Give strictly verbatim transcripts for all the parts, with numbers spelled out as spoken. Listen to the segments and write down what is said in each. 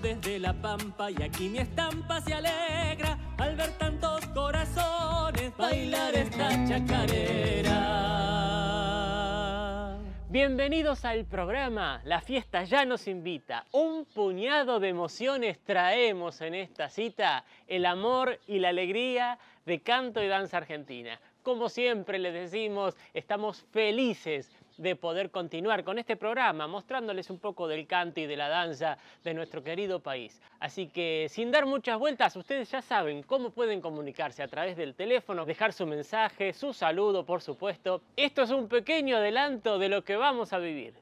desde la pampa y aquí mi estampa se alegra al ver tantos corazones bailar esta chacarera. Bienvenidos al programa La Fiesta Ya Nos Invita. Un puñado de emociones traemos en esta cita, el amor y la alegría de canto y danza argentina. Como siempre les decimos, estamos felices de poder continuar con este programa, mostrándoles un poco del canto y de la danza de nuestro querido país. Así que, sin dar muchas vueltas, ustedes ya saben cómo pueden comunicarse a través del teléfono, dejar su mensaje, su saludo, por supuesto. Esto es un pequeño adelanto de lo que vamos a vivir.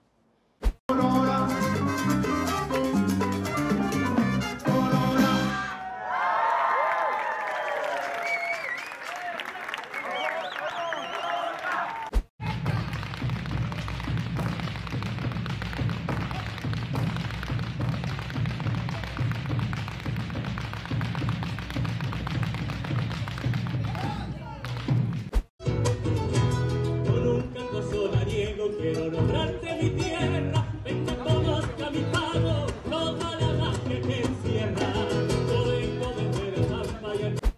Quiero nombrarte mi tierra, venga conozca mi pago, toda la magia que encierra. Yo vengo desde la pampa y aquí...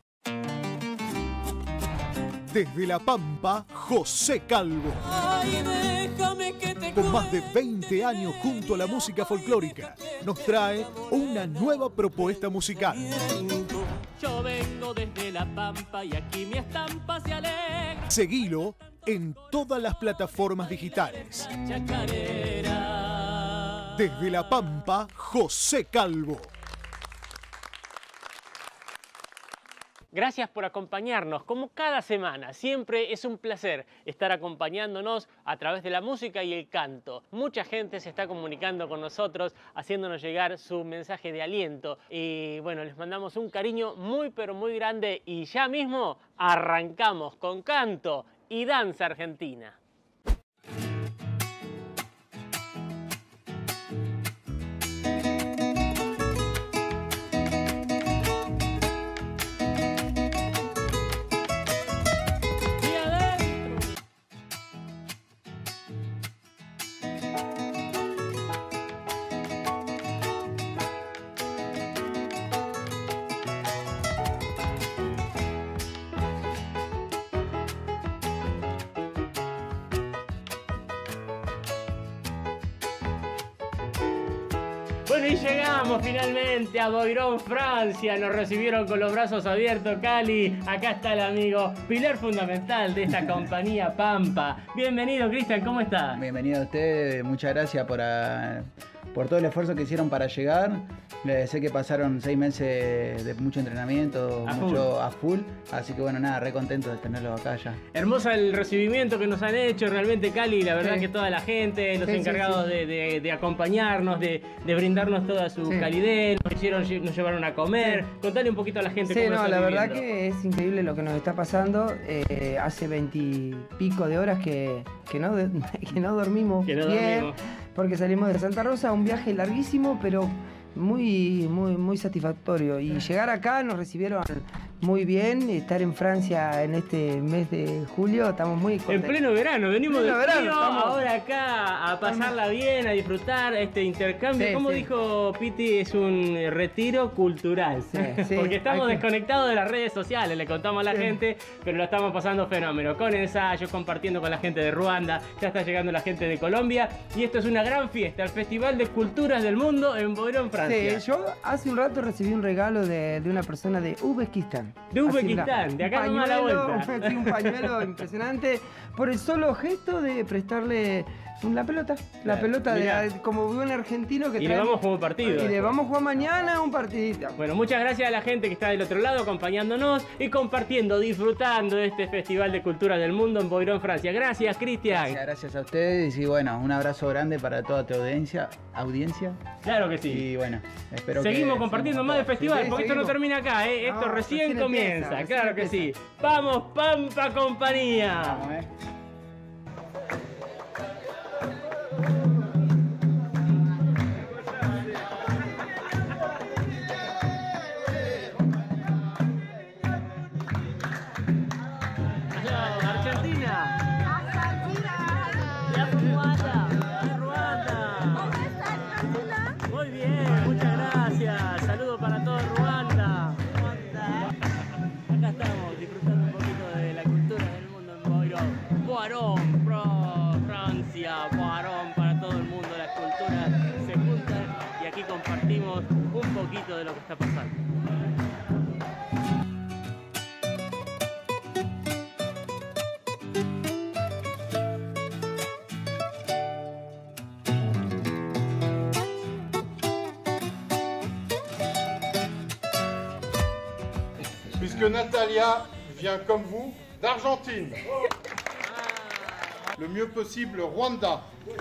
Desde La Pampa, José Calvo. Ay, déjame que te Con más de veinte años junto a la música folclórica, nos trae una nueva propuesta musical. Yo vengo desde La Pampa y aquí mi estampa se alegra. Seguilo en todas las plataformas digitales. Chacarera. Desde La Pampa, José Calvo. Gracias por acompañarnos, como cada semana. Siempre es un placer estar acompañándonos a través de la música y el canto. Mucha gente se está comunicando con nosotros, haciéndonos llegar su mensaje de aliento. Y bueno, les mandamos un cariño muy pero muy grande y ya mismo arrancamos con canto y danza argentina. Bueno, y llegamos finalmente a Boirón, Francia. Nos recibieron con los brazos abiertos, Cali. Acá está el amigo, pilar fundamental de esta compañía Pampa. Bienvenido, Cristian, ¿cómo está? Bienvenido a usted, muchas gracias por, a, por todo el esfuerzo que hicieron para llegar. Eh, sé que pasaron seis meses de mucho entrenamiento, a mucho full. a full. Así que bueno, nada, re contento de tenerlos acá ya. Hermoso el recibimiento que nos han hecho, realmente, Cali. La verdad Sí. que toda la gente, los Sí, sí, encargados sí. De, de, de acompañarnos, de, de brindarnos toda su Sí. calidez, nos hicieron, nos llevaron a comer. Sí. Contale un poquito a la gente Sí, cómo lo no, están la verdad viviendo. que es increíble lo que nos está pasando. Eh, hace veintipico de horas que, que, no, de- que no dormimos Que no bien, dormimos. porque salimos de Santa Rosa, un viaje larguísimo, pero muy, muy, muy satisfactorio. Y llegar acá nos recibieron muy bien. Estar en Francia en este mes de julio, estamos muy En contentos. pleno verano, venimos Pleno de verano, frío, estamos- ahora acá a pasarla bien, a disfrutar este intercambio. Sí, Como sí. dijo Piti, es un retiro cultural. Sí, sí, Porque estamos hay que- desconectados de las redes sociales, le contamos a la Sí. gente, pero lo estamos pasando fenómeno. Con ensayos, compartiendo con la gente de Ruanda, ya está llegando la gente de Colombia. Y esto es una gran fiesta, el Festival de Culturas del Mundo en Boirón, Francia. Sí, yo hace un rato recibí un regalo de, de una persona de Uzbekistán. De Así, Uzbekistán, de acá un nomás a la pañuelo, vuelta. sí, un pañuelo impresionante por el solo gesto de prestarle la pelota. La Claro, pelota de, mirá. como buen argentino que Y le trae- vamos a jugar un partido Y le después. vamos a jugar mañana un partidito. Bueno, muchas gracias a la gente que está del otro lado acompañándonos y compartiendo, disfrutando de este Festival de Cultura del Mundo en Boirón, Francia. Gracias, Cristian. Gracias, gracias a ustedes y bueno, un abrazo grande para toda tu audiencia. audiencia. Claro que sí. Y bueno, espero que Seguimos compartiendo sigamos más del todos. festival, Sí, porque esto no seguimos. termina acá, ¿eh? Esto No, recién, recién comienza, empieza, recién claro que empieza. sí. ¡Vamos, Pampa Compañía! Vamos, eh. Aló, Argentina. De Ruanda. De Ruanda. Muy bien, muchas gracias. aquí compartimos un poquito de lo que está pasando. Puisque Natalia vient comme vous d'Argentine. Le mieux possible, Rwanda.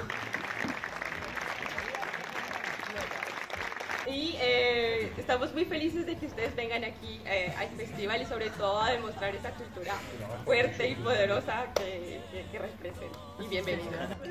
Y eh, estamos muy felices de que ustedes vengan aquí eh, al festival y sobre todo a demostrar esa cultura fuerte y poderosa que, que, que representa. Y bienvenidos.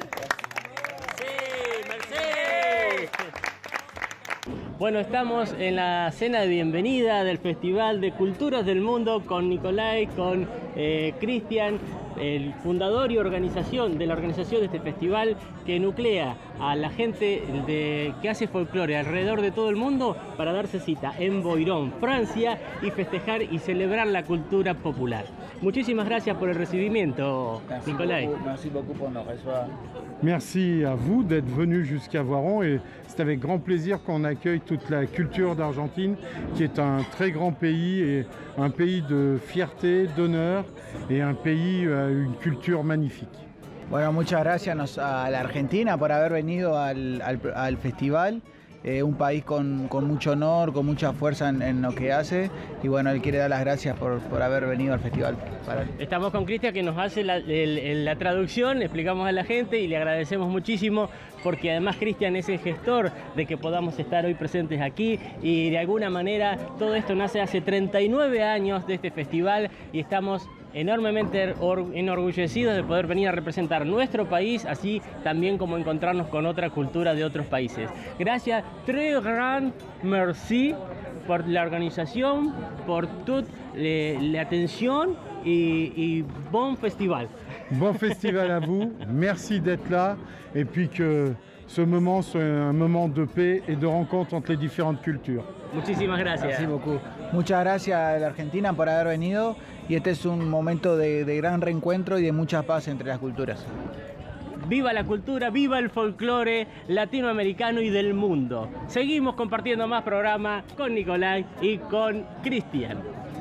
¡Sí, Mercedes! Bueno, estamos en la cena de bienvenida del Festival de Culturas del Mundo con Nicolai, con eh, Cristian, el fundador y organización de la organización de este festival que nuclea a la gente de, que hace folclore alrededor de todo el mundo para darse cita en Boiron, Francia, y festejar y celebrar la cultura popular. Muchísimas gracias por el recibimiento, Merci Nicolai. beaucoup, merci beaucoup pour nos reçoit. Merci à vous d'être venus jusqu'à Voiron et c'est avec grand plaisir qu'on accueille toute la culture d'Argentine qui est un très grand pays et un pays de fierté, d'honneur et un pays à une culture magnifique. Bueno, muchas gracias nos- a la Argentina por haber venido al, al- al festival. Eh, un país con, con mucho honor, con mucha fuerza en, en lo que hace. Y bueno, él quiere dar las gracias por, por haber venido al festival. Para... Estamos con Cristian que nos hace la, el- el- la traducción, le explicamos a la gente y le agradecemos muchísimo porque además Cristian es el gestor de que podamos estar hoy presentes aquí y de alguna manera todo esto nace hace treinta y nueve años de este festival y estamos enormemente or- enorgullecidos de poder venir a representar nuestro país, así también como encontrarnos con otra cultura de otros países. Gracias, très grand merci por la organización, por toda la atención y, y bon festival. Bon festival à vous, merci d'être là et puis que ce moment soit un moment de paix et de rencontre entre les différentes cultures. Muchísimas gracias. Merci beaucoup. Muchas gracias a la Argentina por haber venido. Y este es un momento de, de gran reencuentro y de mucha paz entre las culturas. Viva la cultura, viva el folclore latinoamericano y del mundo. Seguimos compartiendo más programas con Nicolai y con Cristian.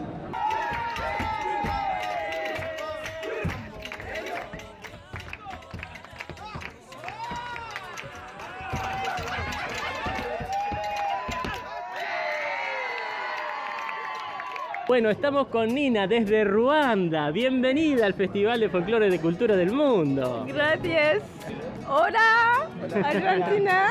Bueno, estamos con Nina desde Ruanda. Bienvenida al Festival de Folclore de Cultura del Mundo. Gracias. Hola, Argentina.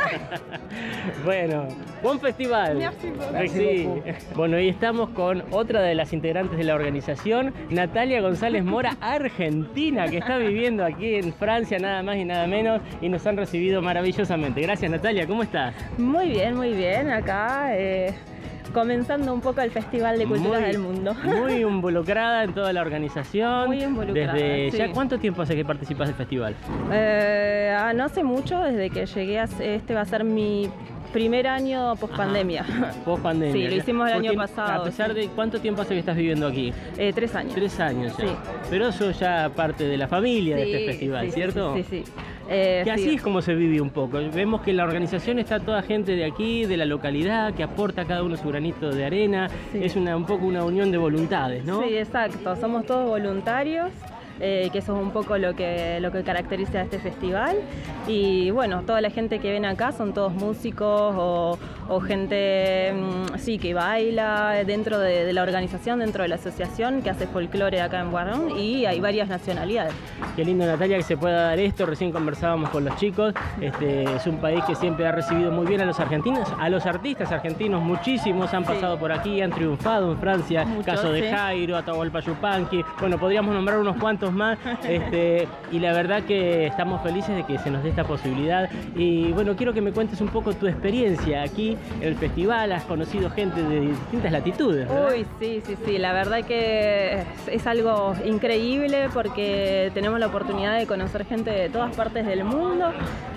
Bueno, buen festival. Merci beaucoup. Sí. Bueno, y estamos con otra de las integrantes de la organización, Natalia González Mora, argentina, que está viviendo aquí en Francia, nada más y nada menos, y nos han recibido maravillosamente. Gracias, Natalia, ¿cómo estás? Muy bien, muy bien. Acá eh, comenzando un poco el Festival de Culturas Muy- del Mundo. Muy involucrada en toda la organización. Muy involucrada, Desde sí. ya, ¿cuánto tiempo hace que participas del festival? Eh, ah, no hace mucho, desde que llegué, a, este va a ser mi primer año post pandemia. Post pandemia. Sí, lo hicimos el año Porque, pasado, A pesar sí. de cuánto tiempo hace que estás viviendo aquí. Eh, tres años. Tres años ya. Sí. Pero eso ya parte de la familia de Sí, este festival, sí, sí, ¿cierto? Sí, sí. sí. Eh, Que así sí. es como se vive un poco. Vemos que la organización está toda gente de aquí, de la localidad, que aporta cada uno su granito de arena. Sí. Es una, un poco una unión de voluntades, ¿no? Sí, exacto. Somos todos voluntarios. Eh, que eso es un poco lo que, lo que caracteriza a este festival. Y bueno, toda la gente que ven acá son todos músicos o, o gente mm, sí, que baila dentro de, de la organización, dentro de la asociación que hace folclore acá en Boiron, y hay varias nacionalidades. Qué lindo, Natalia, que se pueda dar esto. Recién conversábamos con los chicos. Este, es un país que siempre ha recibido muy bien a los argentinos, a los artistas argentinos. Muchísimos han Sí. pasado por aquí, han triunfado en Francia. Muchos, Caso de sí. Jairo, Atahualpa Yupanqui. Bueno, podríamos nombrar unos cuantos más. Este, y la verdad que estamos felices de que se nos dé esta posibilidad. Y bueno, quiero que me cuentes un poco tu experiencia aquí en el festival. Has conocido gente de distintas latitudes, ¿verdad? Uy, sí, sí, sí, la verdad que es, es algo increíble porque tenemos la oportunidad de conocer gente de todas partes del mundo.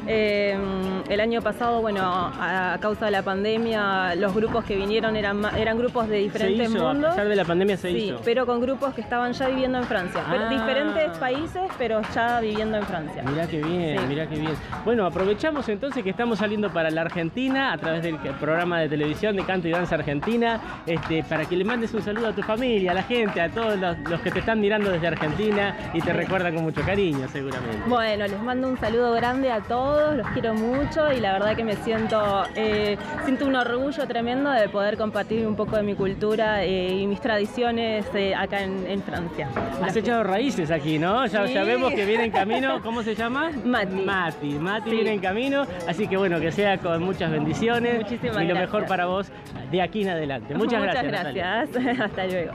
Eh, el año pasado, bueno, a, a causa de la pandemia, los grupos que vinieron eran, eran grupos de diferentes se hizo, mundos. A pesar de la pandemia se sí, hizo. pero con grupos que estaban ya viviendo en Francia. Ah. Pero diferentes países, pero ya viviendo en Francia. Mirá qué bien, Sí. mirá qué bien. Bueno, aprovechamos entonces que estamos saliendo para la Argentina a través del programa de televisión de Canto y Danza Argentina, este, para que le mandes un saludo a tu familia, a la gente, a todos los, los que te están mirando desde Argentina y te recuerdan con mucho cariño, seguramente. Bueno, les mando un saludo grande a todos, los quiero mucho y la verdad que me siento, eh, siento un orgullo tremendo de poder compartir un poco de mi cultura eh, y mis tradiciones eh, acá en, en Francia. Has echado raíces aquí, ¿no? Ya, Sí. ya vemos que viene en camino. ¿Cómo se llama? Mati. Mati. Mati Sí. viene en camino, así que bueno, que sea con muchas bendiciones. Muchísimas y lo gracias. mejor para vos de aquí en adelante. Muchas, Muchas gracias. Natalia. gracias. Hasta luego.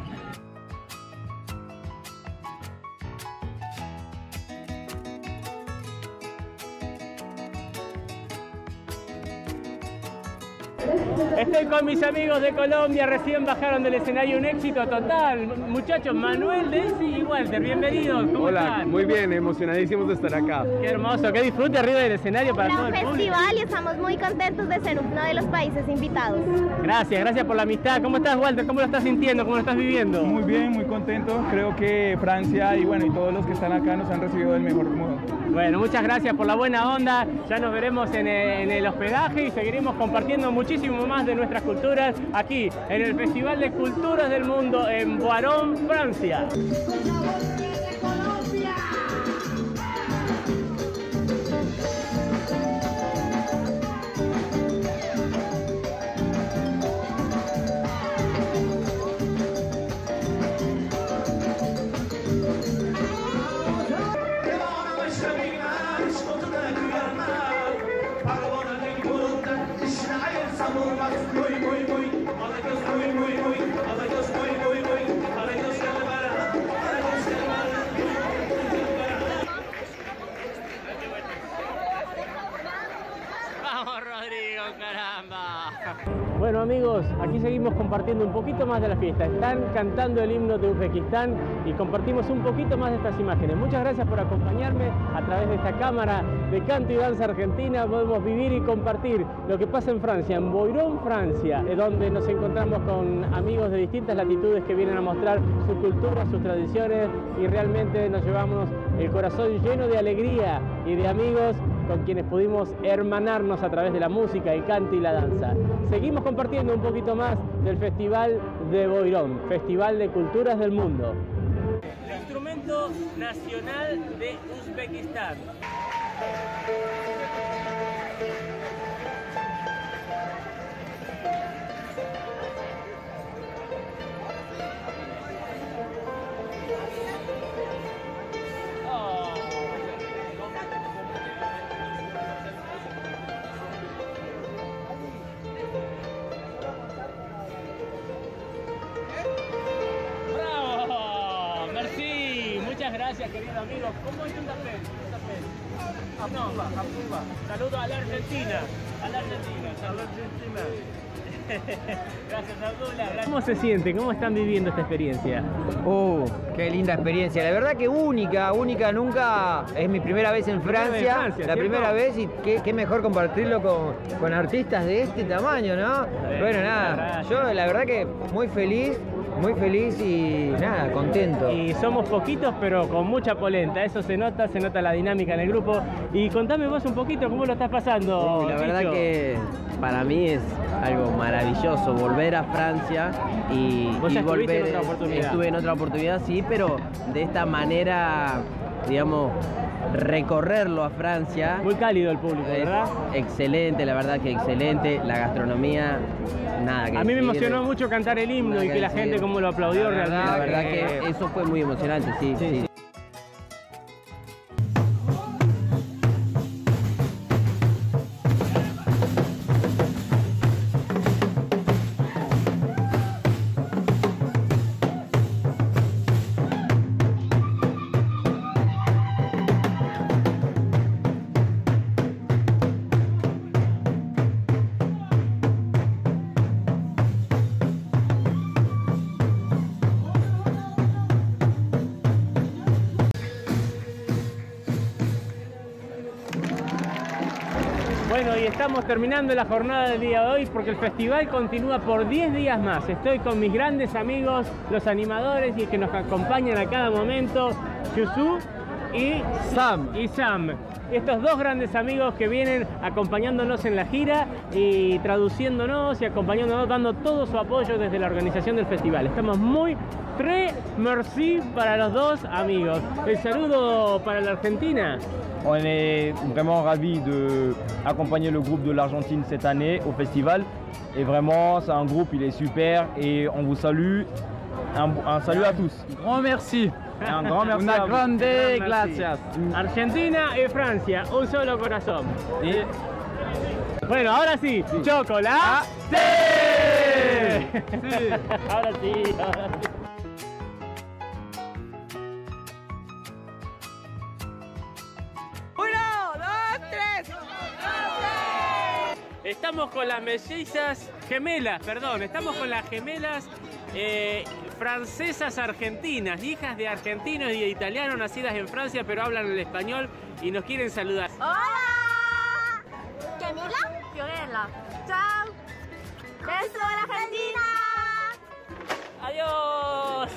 Estoy con mis amigos de Colombia, recién bajaron del escenario, un éxito total. Muchachos, Manuel, Desi y Walter, bienvenidos. ¿Cómo Hola, están? muy bien, emocionadísimos de estar acá. Qué hermoso, qué disfrute arriba del escenario para todo Un el gran público. festival y estamos muy contentos de ser uno de los países invitados. Gracias, gracias por la amistad. ¿Cómo estás, Walter? ¿Cómo lo estás sintiendo? ¿Cómo lo estás viviendo? Muy bien, muy contento. Creo que Francia y bueno, y todos los que están acá nos han recibido del mejor modo. Bueno, muchas gracias por la buena onda. Ya nos veremos en el, en el hospedaje y seguiremos compartiendo muchísimo más de nuestras culturas aquí en el Festival de Culturas del Mundo en Voiron, Francia. ¡Vamos, Rodrigo, caramba! Bueno, amigos, aquí seguimos compartiendo un poquito más de la fiesta. Están cantando el himno de Uzbekistán y compartimos un poquito más de estas imágenes. Muchas gracias por acompañarme a través de esta cámara de Canto y Danza Argentina. Podemos vivir y compartir lo que pasa en Francia, en Voiron, Francia, donde nos encontramos con amigos de distintas latitudes que vienen a mostrar su cultura, sus tradiciones y realmente nos llevamos el corazón lleno de alegría y de amigos con quienes pudimos hermanarnos a través de la música, el canto y la danza. Seguimos compartiendo un poquito más del Festival de Voiron, Festival de Culturas del Mundo. El instrumento nacional de Uzbekistán. Gracias, querido amigo. ¿Cómo es tu tapete? No, Abdullah. Saludo a la Argentina. A la Argentina. A la Argentina. Gracias, Abdullah. ¿Cómo se siente? ¿Cómo están viviendo esta experiencia? Oh, qué linda experiencia. La verdad que única, única nunca. Es mi primera vez en Francia. Francia, la ¿cierto? primera vez y qué, qué mejor compartirlo con, con artistas de este tamaño, ¿no? Bien, Bueno, muchas nada, gracias. yo la verdad que muy feliz. Muy feliz y nada, contento. Y somos poquitos, pero con mucha polenta. Eso se nota, se nota la dinámica en el grupo. Y contame vos un poquito, ¿cómo lo estás pasando? Uy, la verdad Chicho? que para mí es algo maravilloso volver a Francia y, ¿Vos y ya estuviste volver. en otra oportunidad? Estuve en otra oportunidad, sí, pero de esta manera, digamos, recorrerlo a Francia. Muy cálido el público, es ¿verdad? Excelente, la verdad que excelente. La gastronomía, nada que A mí me decir. emocionó mucho cantar el himno Nada y que que la decir. gente como lo aplaudió La verdad, realmente. la verdad que eso fue muy emocionante, sí, sí. sí. Bueno, y estamos terminando la jornada del día de hoy porque el festival continúa por diez días más. Estoy con mis grandes amigos, los animadores y que nos acompañan a cada momento, Yusu y Sam. Y Sam. Estos dos grandes amigos que vienen acompañándonos en la gira y traduciéndonos y acompañándonos, dando todo su apoyo desde la organización del festival. Estamos muy très merci para los dos amigos. El saludo para la Argentina. On est vraiment ravis d'accompagner le groupe de l'Argentine cette année au festival. Et vraiment, c'est un groupe, il est super et on vous salue. Un, un salut à tous. Grand merci. Un grand merci. Una grande Merci. gracias. Argentina y Francia, un solo corazón. ¿Sí? Bueno, ahora sí, sí. ¡Chocolate! Sí. Ahora sí, ahora sí. Uno, dos, tres. Estamos con las mellizas gemelas, perdón, estamos con las gemelas eh, francesas argentinas, hijas de argentinos y de italianos nacidas en Francia, pero hablan el español y nos quieren saludar. Hola. Camila, Fiorella. Chao. Beso a la Argentina. Adiós.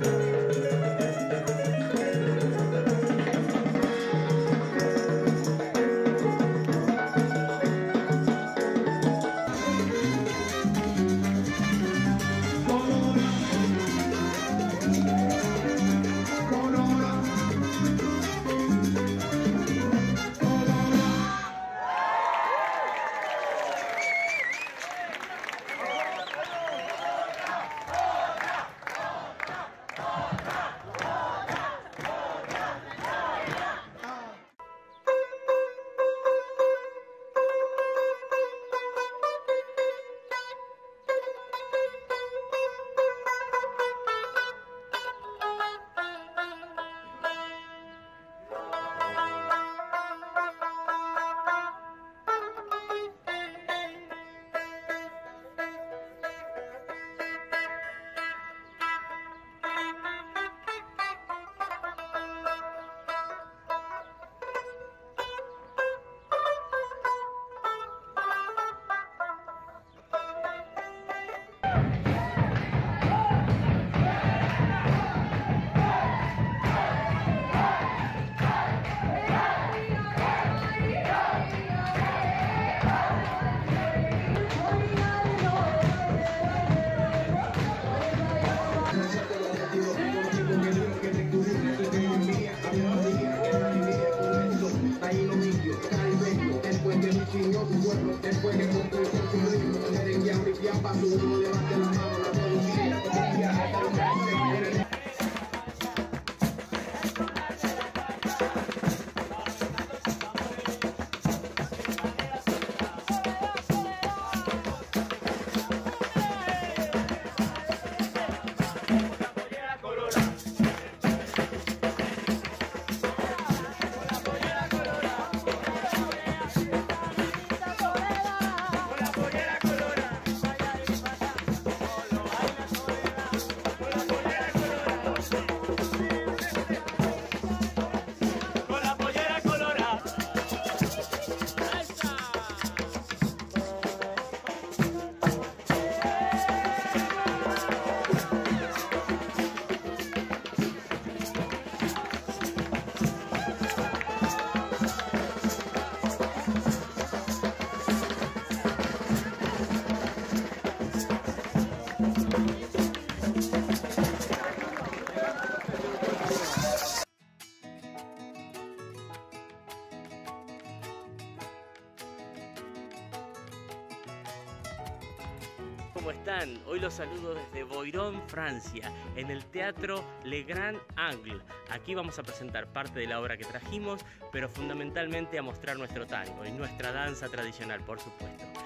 ¿Cómo están? Hoy los saludo desde Boiron, Francia, en el Teatro Le Grand Angle. Aquí vamos a presentar parte de la obra que trajimos, pero fundamentalmente a mostrar nuestro tango y nuestra danza tradicional, por supuesto.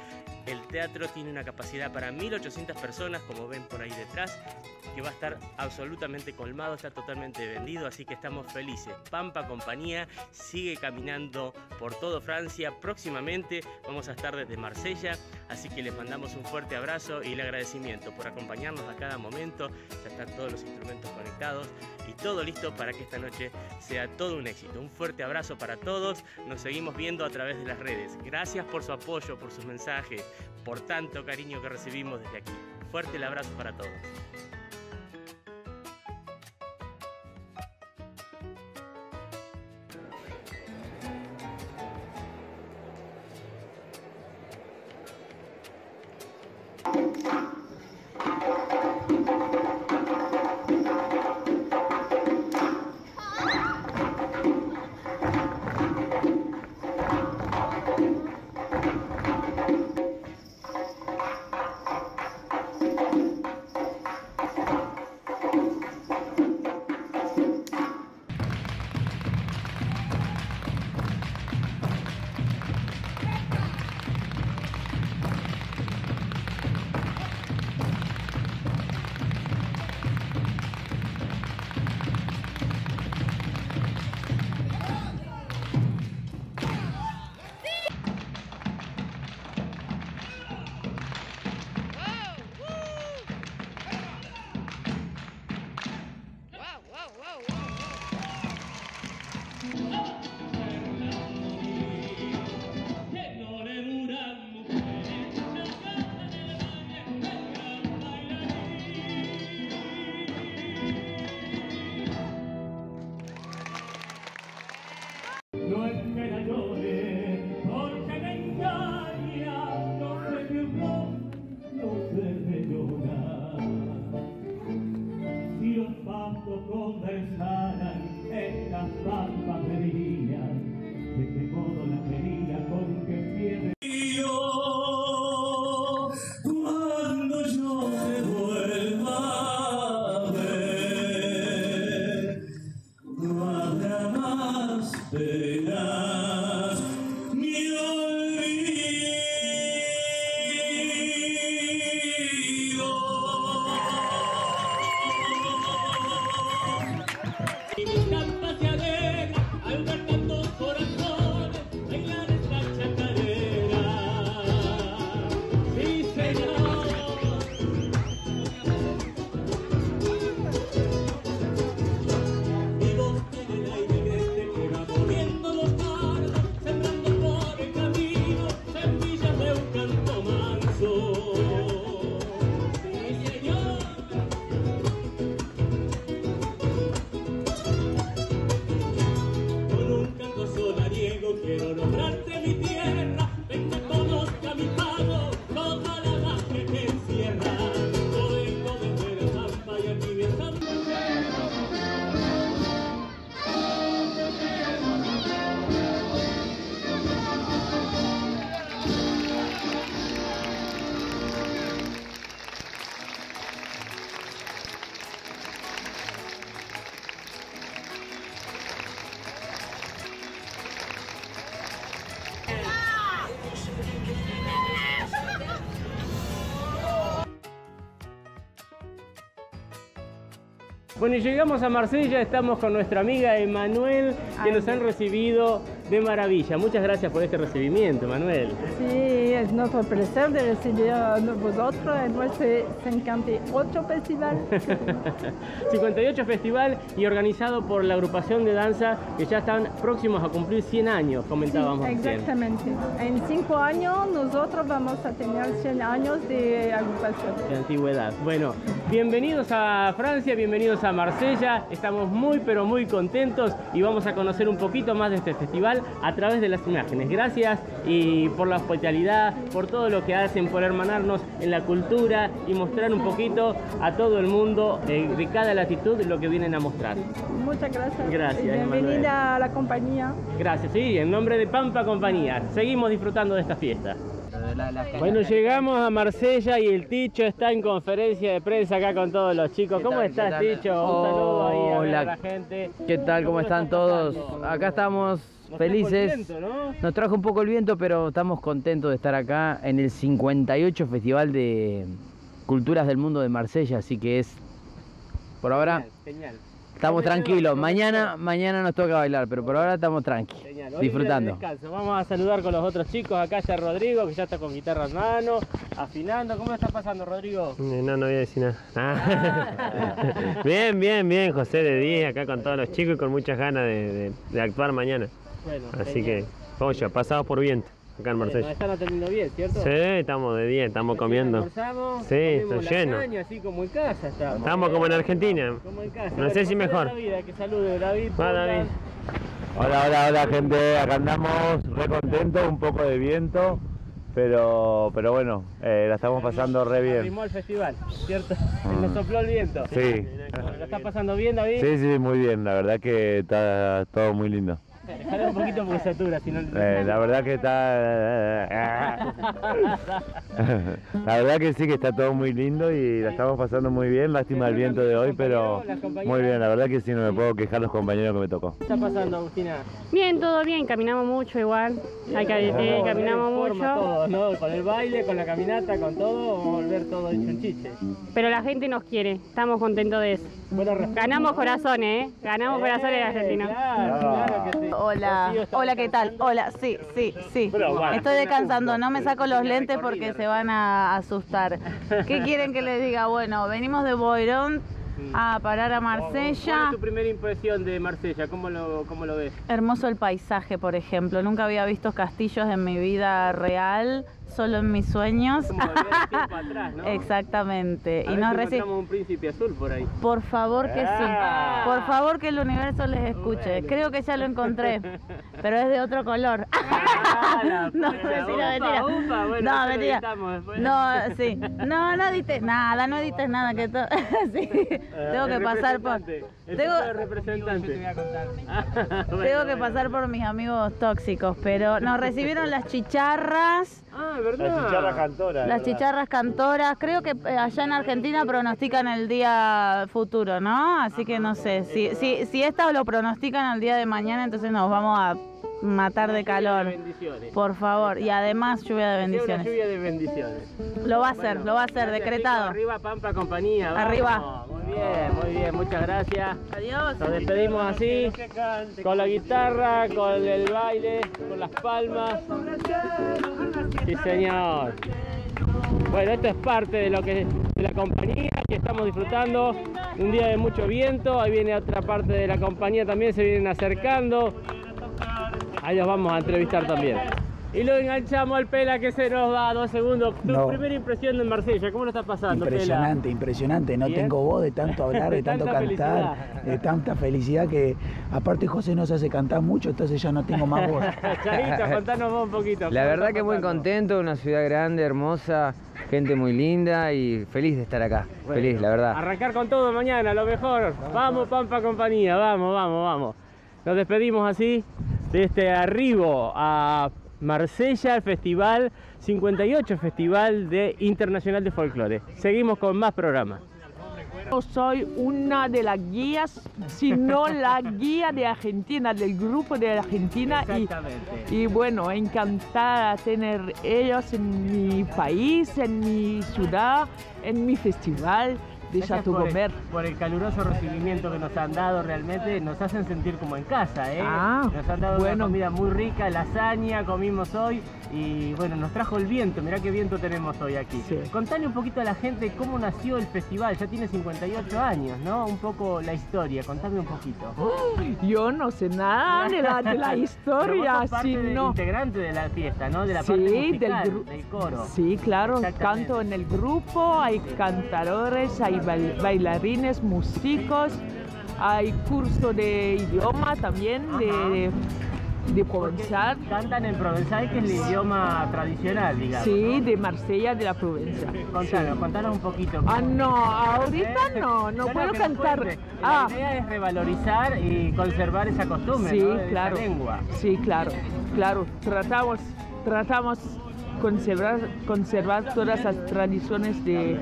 El teatro tiene una capacidad para mil ochocientas personas, como ven por ahí detrás, que va a estar absolutamente colmado, está totalmente vendido, así que estamos felices. Pampa Compañía sigue caminando por toda Francia. Próximamente vamos a estar desde Marsella, así que les mandamos un fuerte abrazo y el agradecimiento por acompañarnos a cada momento. Ya están todos los instrumentos conectados y todo listo para que esta noche sea todo un éxito. Un fuerte abrazo para todos, nos seguimos viendo a través de las redes. Gracias por su apoyo, por sus mensajes, por tanto cariño que recibimos desde aquí. Fuerte el abrazo para todos. No es que la llore, porque me engaña, no sé qué horror, no sé qué llorar. Si los pastos conversaran, estas pampas me dirían de qué modo la quería, con qué pierde. Yo, cuando yo te vuelva a ver, no habrá más penas ni olvido. Y mi estampa se alegra al ver tantos corazones bailar esta chacarera. Sí, señor. Mi voz tiene el aire grande que va moviendo los árboles, sembrando por el camino semillas de un canto manso. Sí, señor. Con un canto solariego quiero nombrarte mi tierra, ven que conozca mi pago, toda la magia que encierra. Yo vengo desde la pampa y aquí mi estampa. Bueno, y llegamos a Marsella, estamos con nuestra amiga Emanuel, que nos han recibido de maravilla. Muchas gracias por este recibimiento, Emanuel. Sí, es nuestro placer de recibir a vosotros en nuestro cincuenta y ocho festival. cincuenta y ocho festival y organizado por la agrupación de danza que ya están próximos a cumplir cien años, comentábamos Sí, recién. exactamente. En cinco años nosotros vamos a tener cien años de agrupación. De antigüedad. Bueno, bienvenidos a Francia, bienvenidos a Marsella. Estamos muy pero muy contentos y vamos a conocer un poquito más de este festival a través de las imágenes. Gracias y por la hospitalidad, por todo lo que hacen, por hermanarnos en la cultura y mostrar un poquito a todo el mundo eh, de cada latitud lo que vienen a mostrar. Muchas gracias. Gracias, Y bienvenida Emanuel. a la compañía. Gracias, sí, en nombre de Pampa Compañía. Seguimos disfrutando de esta fiesta. Bueno, llegamos a Marsella y el Ticho está en conferencia de prensa acá con todos los chicos. ¿Cómo tal? ¿Qué estás, tal? Ticho? Un saludo ahí a Hola. la gente. ¿Qué tal? ¿Cómo están todos? pasando? Acá estamos Nos felices. trajo el viento, ¿no? Nos trajo un poco el viento, pero estamos contentos de estar acá en el cincuenta y ocho Festival de Culturas del Mundo de Marsella, así que es, por ahora, Genial, genial. estamos Prometido, tranquilos. prometido. Mañana, mañana nos toca bailar, pero por ahora estamos tranquilos, Genial. Hoy disfrutando. día de descanso. Vamos a saludar con los otros chicos. Acá ya Rodrigo, que ya está con guitarra en mano, afinando. ¿Cómo está pasando, Rodrigo? No, no voy a decir nada. Ah. Bien, bien, bien, José de diez, acá con todos los chicos y con muchas ganas de, de- de actuar mañana. Bueno, Así genial. que, joya, pasados por viento, acá en Nos Marsella. están atendiendo bien, ¿cierto? Sí, estamos de diez, estamos comiendo. Almorzamos, Sí, comimos está lleno. lasaña, así como en casa estamos. Estamos como en Argentina. Como en casa. No sé si Bueno, mejor. David, que salude, David. Va, David. Hola, hola, hola gente, acá andamos re contentos, un poco de viento, pero, pero bueno, eh, la estamos pasando re bien. Arrimó al festival, ¿cierto? Mm. Nos sopló el viento. Sí. ¿Lo estás pasando bien, David? Sí, sí, muy bien, la verdad que está todo muy lindo. Dejale un poquito porque satura, si no... Eh, la verdad que está... La verdad que sí, que está todo muy lindo y la estamos pasando muy bien, lástima el viento de hoy, pero muy bien, la verdad que sí, no me puedo quejar los compañeros que me tocó. ¿Qué está pasando, Agustina? Bien, todo bien, caminamos mucho igual, hay que, eh, caminamos Forma mucho, todo, ¿no? Con el baile, con la caminata, con todo, vamos a volver todo hecho un chiche. pero la gente nos quiere, estamos contentos de eso. Ganamos corazones, ¿eh? Ganamos corazones argentinos. Hola, hola, ¿qué tal? Hola, sí, sí, sí. Pero bueno. Estoy descansando, no me saco los lentes porque se van a asustar. ¿Qué quieren que les diga? Bueno, venimos de Boirón a parar a ¿Cuál Marsella. es tu primera impresión de Marsella? ¿Cómo lo, cómo lo ves? Hermoso el paisaje, por ejemplo. Nunca había visto castillos en mi vida real, solo en mis sueños. Como volver el tiempo atrás, ¿no? Exactamente. A Y ver nos si reci- encontramos un príncipe azul por ahí. Por favor que Ah. sí. Por favor que el universo les escuche. Creo que ya lo encontré, pero es de otro color. No, mentira, mentira. upa, bueno, No, eso lo mentira. editamos después. No, sí. No, no edites nada, no edites nada que to- sí. Tengo que El pasar por representante, el tengo, tipo de representante. tengo que pasar por mis amigos tóxicos, pero nos recibieron las chicharras. Ah, ¿verdad? La chicharra cantora. Las chicharras cantoras, creo que eh, allá en Argentina pronostican el día futuro, ¿no? Así que no sé, si, si, si esta lo pronostican al día de mañana, entonces nos vamos a matar de calor. Bendiciones. Por favor, y además lluvia de Que sea una bendiciones. lluvia de bendiciones. Lo va a hacer, lo va a hacer, Gracias, decretado. chicos. Arriba Pampa Compañía. vamos. Arriba. Muy bien, muy bien, muchas gracias. Adiós. Nos despedimos así, con la guitarra, con el baile, con las palmas. Sí, señor. Bueno, esto es parte de lo que de la compañía que estamos disfrutando. Un día de mucho viento, ahí viene otra parte de la compañía también, se vienen acercando. Ahí los vamos a entrevistar también. Y lo enganchamos al Pela que se nos va, dos segundos. Tu No. primera impresión de Marsella, ¿cómo lo está pasando, Impresionante, impresionante. No Bien. tengo voz de tanto hablar, de De tanto tanta cantar, de tanta felicidad que aparte José nos hace cantar mucho, entonces ya no tengo más voz. Pela? Chaito, contanos vos un poquito. La ¿cómo verdad está que muy pasando? contento, una ciudad grande, hermosa, gente muy linda y feliz de estar acá. Bueno, Feliz, la verdad. Arrancar con todo mañana, lo mejor. Vamos, Pampa Compañía, vamos, vamos, vamos. Nos despedimos así de este arribo a Marsella, el Festival cincuenta y ocho Festival de Internacional de Folclore. Seguimos con más programas. No soy una de las guías, sino la guía de Argentina, del grupo de Argentina. Y, Exactamente. y bueno, encantada tener ellos en mi país, en mi ciudad, en mi festival de Gracias Chateau por el, Gomer. por el caluroso recibimiento que nos han dado, realmente nos hacen sentir como en casa, ¿eh? Ah, nos han dado bueno. una comida muy rica, lasaña comimos hoy y bueno, nos trajo el viento, mirá qué viento tenemos hoy aquí. Sí. Contale un poquito a la gente cómo nació el festival, ya tiene cincuenta y ocho años, ¿no? Un poco la historia, contame un poquito. Yo no sé nada de la, de la historia, Pero vos sos parte del sino... integrante de la fiesta, ¿no? De la Sí, parte del musical, gru- del coro. Sí, claro, Exactamente. canto en el grupo, hay cantadores, hay bail- bailarines, músicos, hay curso de idioma también, de, de provenzal. Cantan en provenzal, que es el idioma tradicional, digamos. Sí, de Marsella, de la Provenza. Contanos, Sí. contanos un poquito. Ah, no, ahorita ¿Eh? no, no puedo que nos cantar. cuente. Ah. La idea es revalorizar y conservar esa costumbre, Sí, ¿no? De esa claro. lengua. Sí, claro, claro. Tratamos, tratamos conservar, conservar todas las tradiciones de,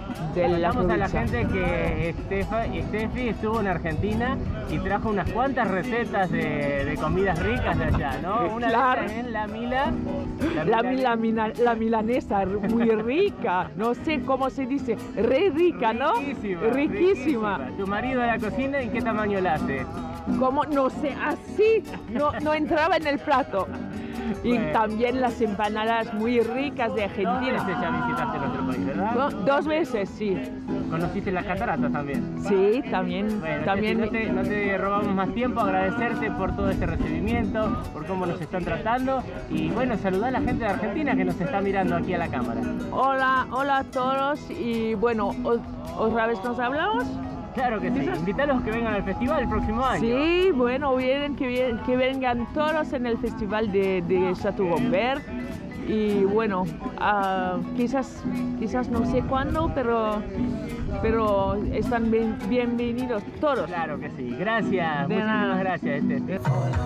de la Contamos a la provincia. gente que Estefa, Estefi estuvo en Argentina y trajo unas cuantas recetas de, de comidas ricas de allá, ¿no? Una Claro. de ellas es la mila... La, mi- la mina- la milanesa, muy rica, no sé cómo se dice, re rica, ¿no? Riquísima, Riquísima. riquísima. ¿Tu marido a la cocina y qué tamaño la hace? Como, no sé, así no, no entraba en el plato. Y Bueno. también las empanadas muy ricas de Dos Argentina. veces ya visitaste nuestro país, ¿verdad? Do- dos veces, sí. ¿Conociste las cataratas también? Sí, también. Bueno, también. Steffi, no, te, no te robamos más tiempo, agradecerte por todo este recibimiento, por cómo nos están tratando y bueno, saludar a la gente de Argentina que nos está mirando aquí a la cámara. Hola, hola a todos y bueno, o- ¿otra vez nos hablamos? Claro que sí, invítalos que vengan al festival el próximo año. Sí, bueno, vienen, que, bien- que vengan todos en el festival de, de Chateau Gombert. Y bueno, ah, quizás, quizás no sé cuándo, pero, pero están bien- bienvenidos todos. Claro que sí, gracias, De muchísimas nada. gracias, Estefi.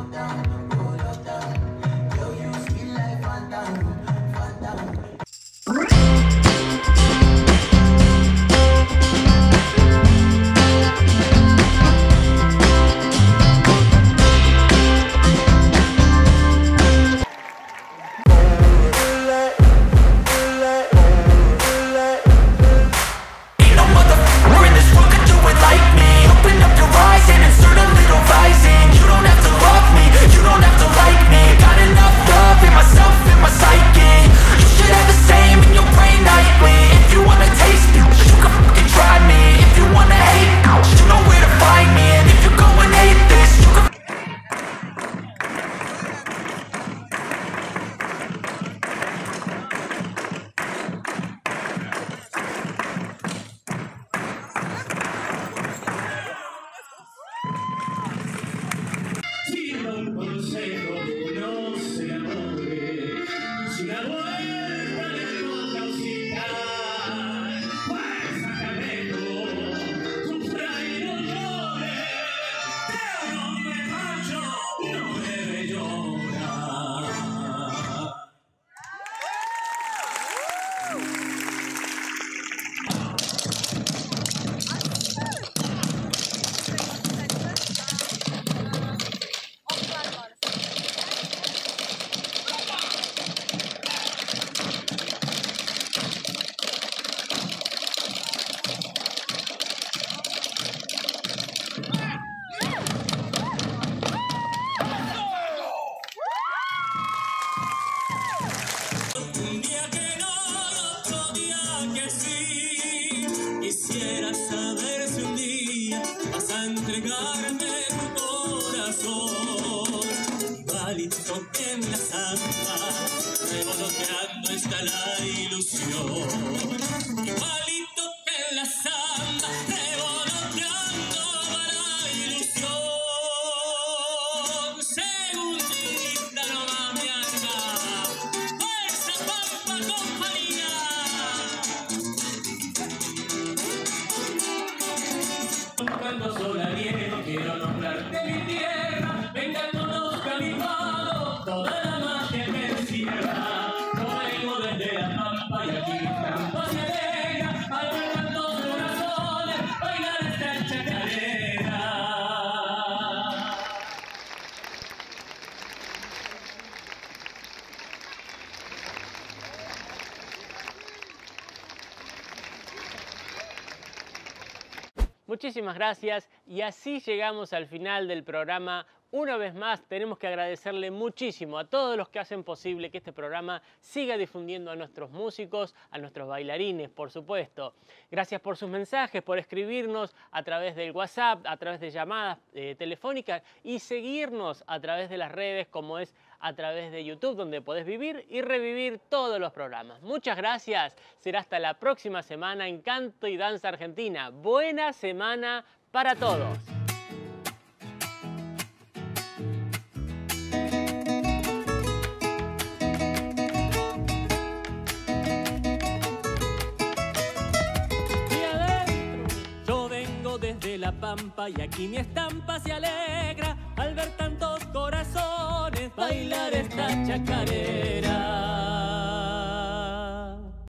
Tira un consejo, no se enamore. Si la vuelta le toca auxiliar, pues sacarelo, sufra y no llore. Que un hombre macho no debe llorar. Un día que no, otro día que sí. Quisiera saber si un día vas a entregarme tu corazón. Igualito que en la samba, revoloteando está la ilusión. Igualito que en la samba, revoloteando va la ilusión. Segundita nomás me anda. ¡Fuerza, Pampa, compañía! Cuando solariego quiero nombrarte mi tierra, vengan todos a mi mano, toda la magia que encierra. Yo vengo desde la Pampa y aquí tanto se alegra, al ver tantos corazones bailar esta chacarera. Muchísimas gracias y así llegamos al final del programa. Una vez más tenemos que agradecerle muchísimo a todos los que hacen posible que este programa siga difundiendo a nuestros músicos, a nuestros bailarines, por supuesto. Gracias por sus mensajes, por escribirnos a través del WhatsApp, a través de llamadas eh, telefónicas y seguirnos a través de las redes como es a través de YouTube, donde podés vivir y revivir todos los programas. Muchas gracias. Será hasta la próxima semana en Canto y Danza Argentina. Buena semana para todos. Yo vengo desde la Pampa y aquí mi estampa se alegra al ver tantos corazones bailar esta chacarera.